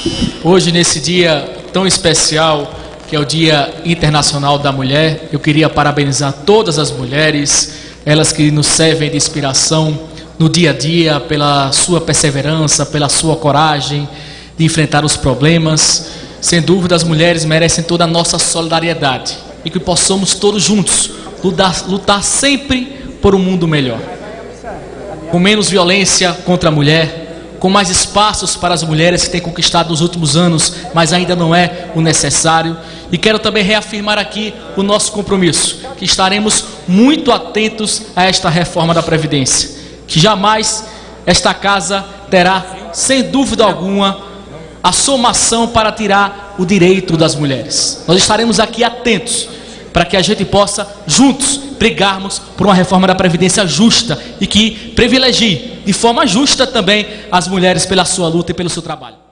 Hoje, nesse dia tão especial, que é o Dia Internacional da Mulher, eu queria parabenizar todas as mulheres, elas que nos servem de inspiração no dia a dia, pela sua perseverança, pela sua coragem de enfrentar os problemas. Sem dúvida, as mulheres merecem toda a nossa solidariedade e que possamos todos juntos lutar sempre por um mundo melhor, com menos violência contra a mulher, com mais espaços para as mulheres que têm conquistado nos últimos anos, mas ainda não é o necessário. E quero também reafirmar aqui o nosso compromisso, que estaremos muito atentos a esta reforma da Previdência, que jamais esta casa terá, sem dúvida alguma, a somação para tirar o direito das mulheres. Nós estaremos aqui atentos para que a gente possa, juntos, brigarmos por uma reforma da Previdência justa e que privilegie de forma justa também as mulheres pela sua luta e pelo seu trabalho.